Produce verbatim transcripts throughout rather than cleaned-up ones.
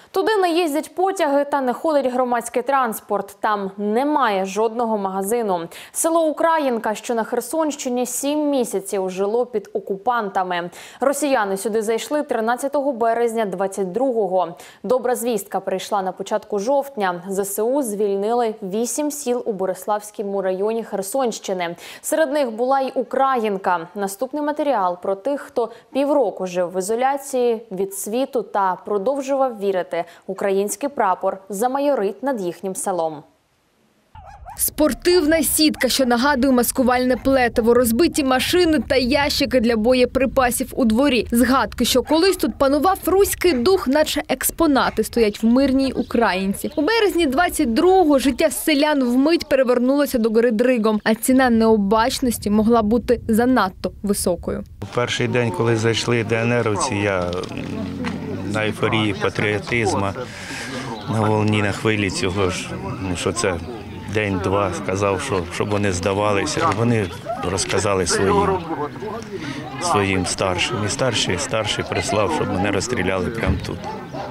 Туди не їздять потяги та не ходить громадський транспорт. Там немає жодного магазину. Село Українка, що на Херсонщині, сім місяців жило під окупантами. Росіяни сюди зайшли тринадцятого березня двадцять другого. Добра звістка прийшла на початку жовтня. ЗСУ звільнили вісім сіл у Бориславському районі Херсонщини. Серед них була й Українка. Наступний матеріал про тих, хто півроку жив в ізоляції від світу та продовжував вірити. Український прапор замайорить над їхнім селом. Спортивна сітка, що нагадує маскувальне плетиво, розбиті машини та ящики для боєприпасів у дворі. Згадки, що колись тут панував руський дух, наче експонати стоять в мирній Українці. У березні двадцять другого життя селян вмить перевернулося до гори дригом, а ціна необачності могла бути занадто високою. У перший день, коли зайшли ДНРовці, я на ейфорії патріотизму, на волні, на хвилі цього ж, ну, що це день-два, сказав, що щоб вони здавалися. Вони розказали своїм, своїм старшим. І старший, старший прислав, щоб мене розстріляли прямо тут.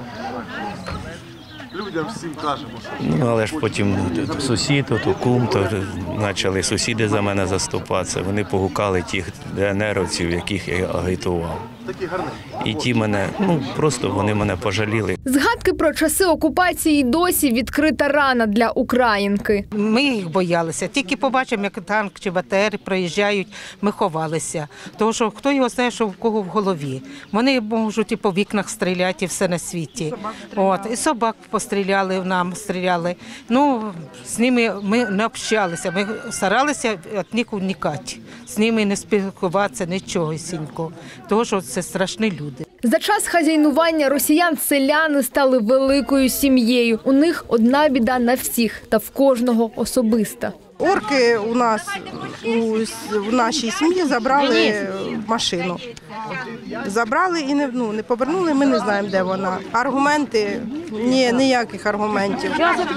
Ну, але ж потім сусід, то кум, то почали сусіди за мене заступатися. Вони погукали тих ДНРовців, яких я агітував. І ті мене, ну, просто вони мене пожаліли. Згадки про часи окупації досі відкрита рана для Українки. Ми їх боялися. Тільки побачимо, як танк чи БТР проїжджають, ми ховалися. Тому що хто його знає, що в кого в голові. Вони можуть і по вікнах стріляти, і все на світі. От. І собак постріляли, нам стріляли. Ну, з ними ми не общалися. Ми старалися від них уникати. З ними не спілкуватися, нічого, сінько. Тому що це страшні люди. За час хазяйнування росіян селяни стали великою сім'єю. У них одна біда на всіх та в кожного особиста. Орки у нас у, в нашій сім'ї забрали машину. Забрали і не, ну, не повернули, ми не знаємо, де вона. Аргументи, ні, ніяких аргументів.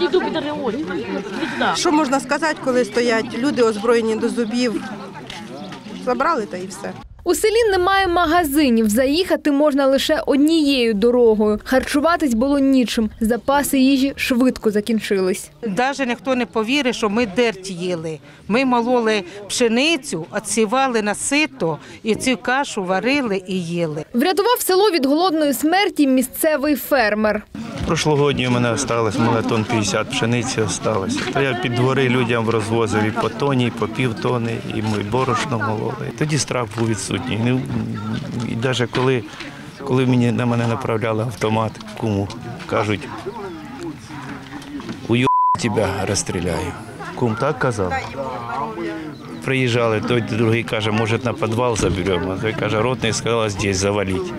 Що можна сказати, коли стоять люди озброєні до зубів? Забрали та і все. У селі немає магазинів, заїхати можна лише однією дорогою. Харчуватись було нічим, запаси їжі швидко закінчились. Навіть ніхто не повірить, що ми дерть їли. Ми мололи пшеницю, відсівали на сито і цю кашу варили і їли. Врятував село від голодної смерті місцевий фермер. Прошлогодні у мене залишилось, у мене тонн п'ятдесят пшениці залишилося. То я під двори людям розвозив і по тоні, і по півтони, і ми борошно мололи. Тоді страх був відсутній. І навіть коли, коли мені, на мене направляли автомат, куму, кажуть, уйо тебе розстріляю. Кум так казав. Приїжджали, той другий каже, може на підвал заберемо. Той каже, ротний сказав, здесь завалить.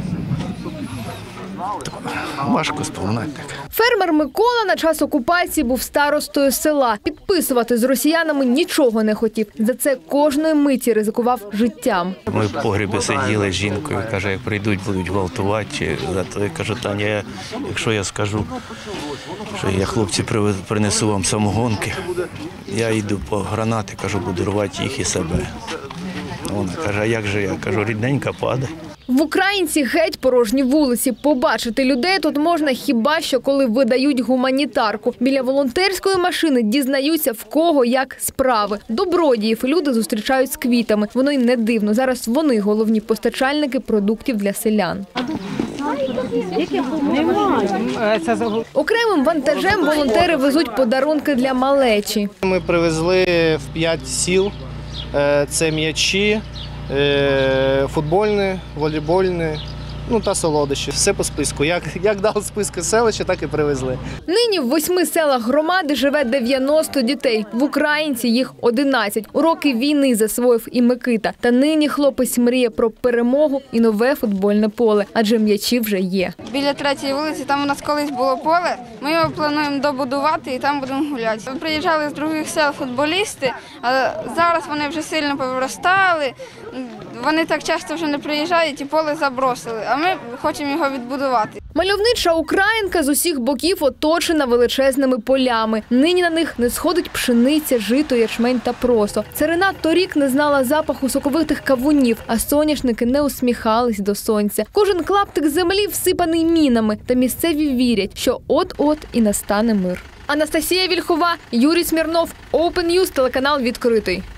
Важко споминати так. Фермер Микола на час окупації був старостою села. Підписувати з росіянами нічого не хотів. За це кожної миті ризикував життям. Ми в погребі сиділи з жінкою, каже, як прийдуть, будуть гвалтувати. Я кажу, Таня, якщо я скажу, що я хлопці принесу вам самогонки, я йду по гранати, кажу, буду рвати їх і себе. Вона каже, а як же я? Кажу, рідненька падає. В Українці геть порожні вулиці. Побачити людей тут можна хіба що, коли видають гуманітарку. Біля волонтерської машини дізнаються, в кого як справи. Добродіїв люди зустрічають з квітами. Воно й не дивно. Зараз вони головні постачальники продуктів для селян. Окремим вантажем волонтери везуть подарунки для малечі. Ми привезли в п'ять сіл. Це м'ячі, футбольні, волейбольні, ну та солодощі. Все по списку. Як, як дав списку селища, так і привезли. Нині в восьми селах громади живе дев'яносто дітей. В Українці їх одинадцять. Уроки війни засвоїв і Микита. Та нині хлопець мріє про перемогу і нове футбольне поле, адже м'ячі вже є. Біля третьої вулиці, там у нас колись було поле, ми його плануємо добудувати і там будемо гуляти. Приїжджали з других сел футболісти, а зараз вони вже сильно повиростали, вони так часто вже не приїжджають і поле забросили, а ми хочемо його відбудувати. Мальовнича Українка з усіх боків оточена величезними полями. Нині на них не сходить пшениця, жито, ячмень та просо. Царина торік не знала запаху соковитих кавунів, а соняшники не усміхались до сонця. Кожен клаптик землі всипаний мінами, та місцеві вірять, що от-от і настане мир. Анастасія Вільхова, Юрій Смірнов, Open News, телеканал «Відкритий».